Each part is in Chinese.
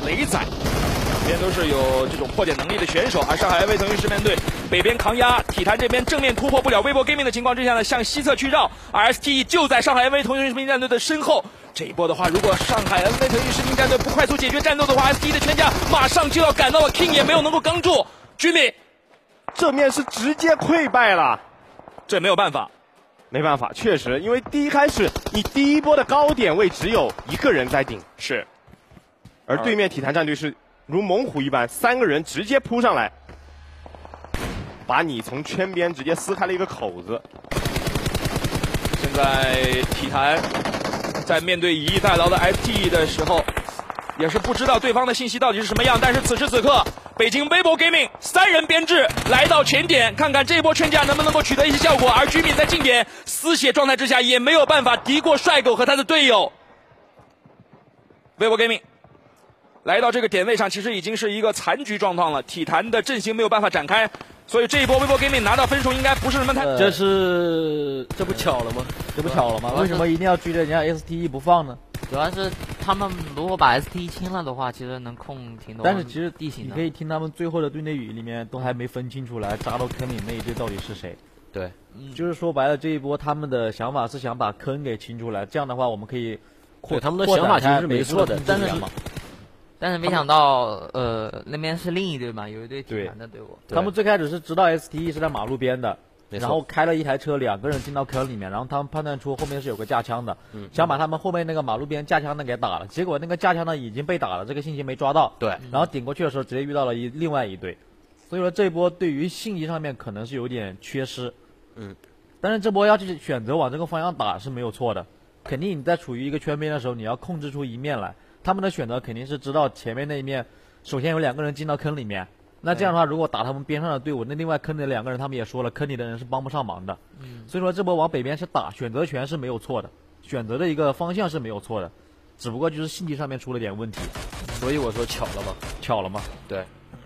雷仔，两边都是有这种破解能力的选手。而上海 AV 腾讯视面队北边扛压，体坛这边正面突破不了微博 gaming 的情况之下呢，向西侧去绕。而 STE 就在上海 AV 腾讯视频战队的身后。这一波的话，如果上海 AV 腾讯视频战队不快速解决战斗的话 ，STE 的全家马上就要赶到了 ，King 也没有能够刚住。居民， 这面是直接溃败了， 这没有办法。 没办法，确实，因为第一开始你第一波的高点位只有一个人在顶， 是， 而对面体坛战队是如猛虎一般，3个人直接扑上来，把你从圈边直接撕开了一个口子。 现在体坛在面对以逸待劳的 STE 的时候，也是不知道对方的信息到底是什么样，但是此时此刻。北京微博 gaming 3人编制来到前点，看看这一波劝架能不能够取得一些效果。而居民在近点丝血状态之下，也没有办法敌过帅狗和他的队友。微博 gaming 来到这个点位上，其实已经是一个残局状况了。体坛的阵型没有办法展开，所以这一波微博 gaming 拿到分数应该不是什么太…… 这不巧了吗？ 这不巧了吗？为什么一定要追着人家 STE 不放呢？ 主要是他们如果把 ST 清了的话，其实能控挺多。 但是其实地形你可以听他们最后的队内语里面都还没分清楚来扎到坑里那一队到底是谁。 对， 就是说白了，这一波他们的想法是想把坑给清出来，这样的话我们可以他们的想法其实是没错的， 但是没想到那边是另一队嘛，有一队体坛的队伍。 他们最开始是知道 STE 是在马路边的。然后开了一台车，2个人进到坑里面，然后他们判断出后面是有个架枪的，想把他们后面那个马路边架枪的给打了，结果那个架枪的已经被打了，这个信息没抓到， 对， 然后顶过去的时候直接遇到了另外一队，所以说这一波对于信息上面可能是有点缺失，但是这波要去选择往这个方向打是没有错的，肯定你在处于一个圈边的时候，你要控制出一面来，他们的选择肯定是知道前面那一面，首先有2个人进到坑里面。那这样的话，如果打他们边上的队伍，那另外坑里的2个人，他们也说了，坑里的人是帮不上忙的。所以说这波往北边是打，选择权是没有错的，选择的一个方向是没有错的，只不过就是信息上面出了点问题。 所以我说巧了嘛， 巧了嘛。 对。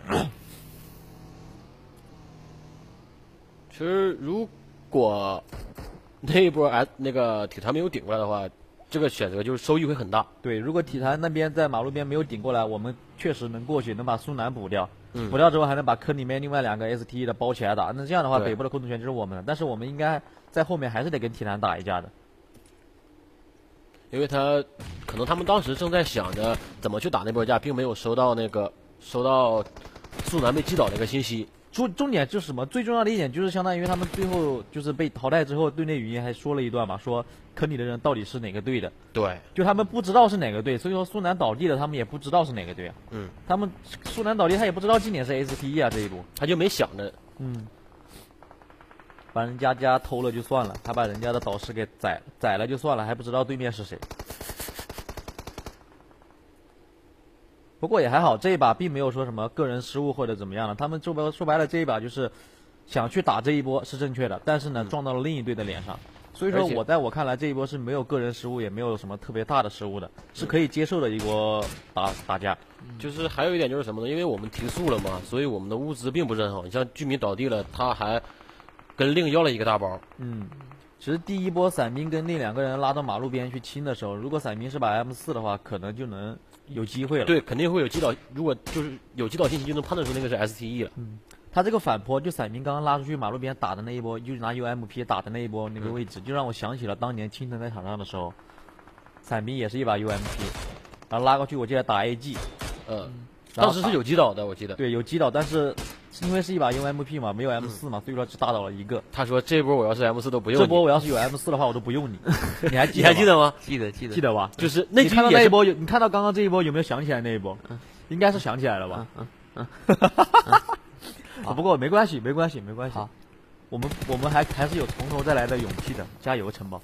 其实如果那一波那个体坛没有顶过来的话，这个选择就是收益会很大。 对，如果体坛那边在马路边没有顶过来，我们确实能过去，能把苏南补掉。补掉之后还能把坑里面另外2个 STE 的包起来打，那这样的话北部的控制权就是我们的，但是我们应该在后面还是得跟体坛打一架的， 因为可能他们当时正在想着怎么去打那波架，并没有收到苏南被击倒那个信息。 重点就是什么？最重要的一点就是相当于他们最后就是被淘汰之后，队内语音还说了一段嘛，说坑里的人到底是哪个队的？ 对， 就他们不知道是哪个队，所以说苏南倒地了，他们也不知道是哪个队啊。他们苏南倒地，他也不知道今年是 STE 啊，这一波他就没想着， 把人家偷了就算了，还把人家的导师给宰了就算了，还不知道对面是谁。不过也还好，这一把并没有说什么个人失误或者怎么样的，他们说白了这一把就是想去打这一波是正确的，但是呢撞到了另一队的脸上，所以说在我看来这一波是没有个人失误，也没有什么特别大的失误的，是可以接受的一波打架。 就是还有一点就是什么呢？因为我们提速了嘛，所以我们的物资并不是很好。你像居民倒地了，他还跟另要了一个大包。 其实第一波伞兵跟那2个人拉到马路边去清的时候，如果伞兵是把 M4的话，可能就能有机会了。 对，肯定会有击倒。如果就是有击倒信息，就能判断出那个是 STE 了。 他这个反坡，就伞兵刚刚拉出去马路边打的那一波，就拿 UMP 打的那一波那个位置，就让我想起了当年青城在场上的时候，伞兵也是一把 UMP， 然后拉过去，我记得打 AG， 当时是有击倒的，我记得。 对，有击倒，但是因为是一把 UMP 嘛，没有 M4 嘛，所以说只打倒了一个。 他说这波我要是 M4 都不用你。 这波我要是有 M4 的话，我都不用你。你还记得吗？ 记得吧？ 就是那你看到那一波你看到刚刚这一波有没有想起来那一波？应该是想起来了吧？不过没关系。好，我们还是有从头再来的勇气的，加油，城堡。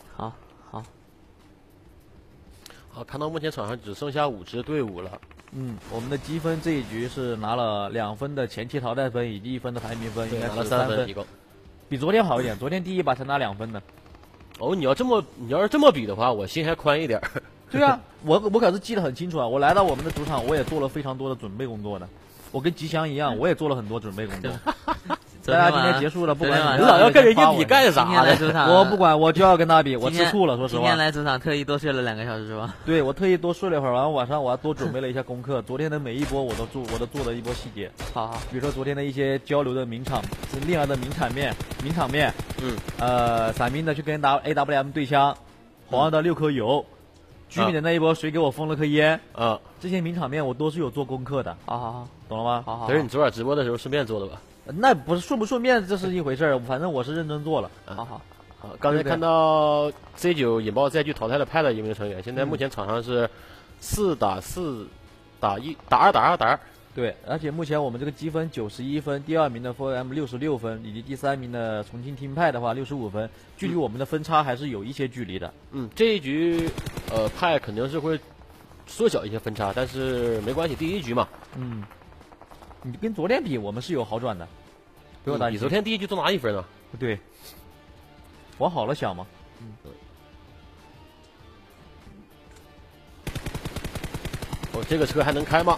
好，看到目前场上只剩下5支队伍了。 我们的积分这一局是拿了2分的前期淘汰分以及1分的排名分，应该是3分，比昨天好一点。昨天第一把才拿2分呢。 哦，你要是这么比的话，我心还宽一点。 对啊，我可是记得很清楚啊！我来到我们的主场，我也做了非常多的准备工作的。我跟吉祥一样，我也做了很多准备工作。 大家今天结束了，不管昨天晚上你老要跟人家比干今啥呢？ 天来主场， 我不管，我就要跟他比，我吃醋了，说实话。 今天来主场特意多睡了2个小时是吧？ 对，我特意多睡了一会儿，完了晚上我还多准备了一下功课。昨天的每一波我都做了一波细节。 好， 比如说昨天的一些交流的名场，令儿的名场面，伞兵的去跟AWM 对枪，黄二的6颗油，居民的那一波谁给我封了颗烟，这些名场面我都是有做功课的。 好， 懂了吗？ 好。 可是你昨晚直播的时候顺便做的吧？ 那不是顺不顺便这是一回事儿，反正我是认真做了。 好。 刚才看到 Z9 引爆载具淘汰了 PAD 一名成员，现在目前场上是4打4打1打2。 对，而且目前我们这个积分91分，第2名的 4M 66分，以及第3名的重庆听派的话65分，距离我们的分差还是有一些距离的。 这一局派肯定是会缩小一些分差，但是没关系，第1局嘛。 你跟昨天比，我们是有好转的，不用担心。 比昨天第1局多拿1分呢。 对，往好了想嘛。 这个车还能开吗？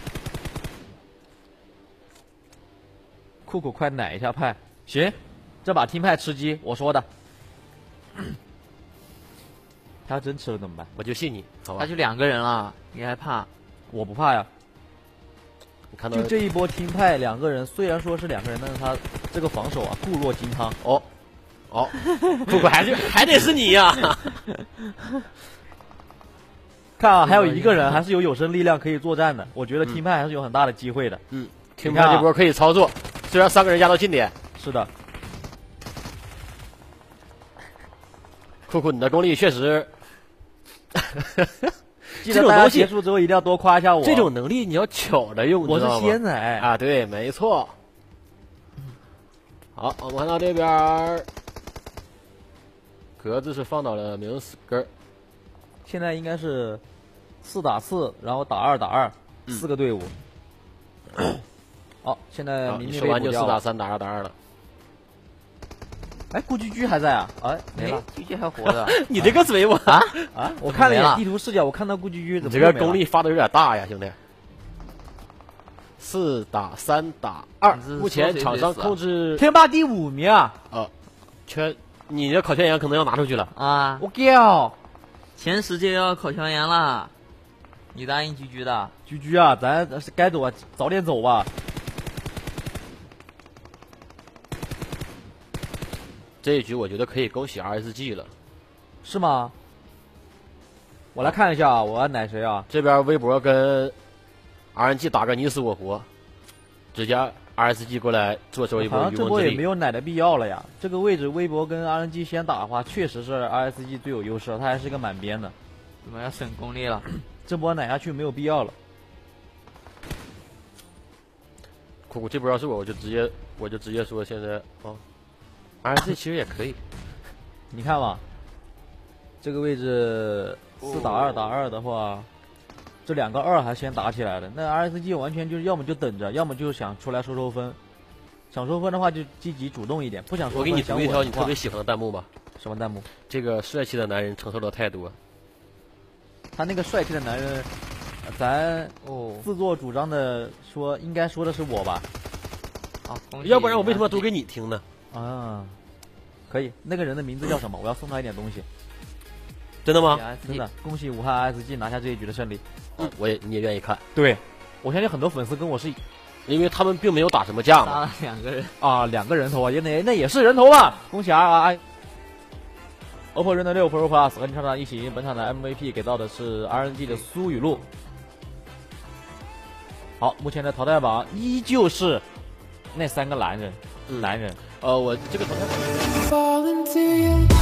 酷酷快奶一下派，行，这把听派吃鸡，我说的。他要真吃了怎么办？ 我就信你，好吧？ 他就2个人了，你还怕？ 我不怕呀。 你看到就这一波听派2个人，虽然说是2个人，但是他这个防守啊固若金汤。 不过还得是你呀。 看啊，还有1个人还是有生力量可以作战的，我觉得听派还是有很大的机会的。 听派这波可以操作，虽然3个人压到近点。 是的。 酷酷，你的功力确实。 记得大家结束之后一定要多夸一下我。 这种能力你要巧着用， 我是仙仔啊，对，没错。好，我们看到这边，格子是放倒了明死根儿。 现在应该是4打4，然后打2打2，4个队伍。好，现在明明说完就4打3打2打2了。 哎，顾居居还在啊？哎，没了， 居居还活着。 你这个嘴我我看了一眼地图视角，我看到顾居居， 你这个功力发的有点大呀，兄弟。4打3打2，目前场上控制天霸第5名啊！ 你这烤全羊可能要拿出去了啊！ 我靠， 前10届要烤全羊了，你答应居居的？ 居居啊，咱该走啊，早点走吧。 这一局我觉得可以恭喜 RSG 了， 是吗？我来看一下啊，我要奶谁啊？ 这边微博跟 RNG 打个你死我活，直接 RSG 过来做一波渔翁之利。 这波也没有奶的必要了呀。这个位置微博跟 RNG 先打的话，确实是 RSG 最有优势，他还是一个满编的。 怎么要省功力了？ 这波奶下去没有必要了。 酷酷，这波要是我就直接说现在RSG 其实也可以。 你看吧，这个位置4打2打2的话，这2个2还先打起来了。那 RSG 完全就是要么就等着，要么就想出来收分。想收分的话就积极主动一点，不想收分。 我给你读一条你特别喜欢的弹幕吧。 什么弹幕？ 这个帅气的男人承受了太多。 他那个帅气的男人，咱自作主张的说，应该说的是我吧？ 要不然我为什么读给你听呢？ 可以。那个人的名字叫什么？我要送他一点东西。 真的吗？ 真的。恭喜武汉 RSG 拿下这一局的胜利。 你也愿意看？ 对，我相信很多粉丝跟我是， 因为他们并没有打什么架嘛。 杀了2个人啊，2个人头啊，那也是人头啊！恭喜 OPPO Reno 6 Pro Plus 和你上场一起，本场的 MVP 给到的是 RNG 的苏雨露。好，目前的淘汰榜依旧是那3个男人。 我这个淘汰榜。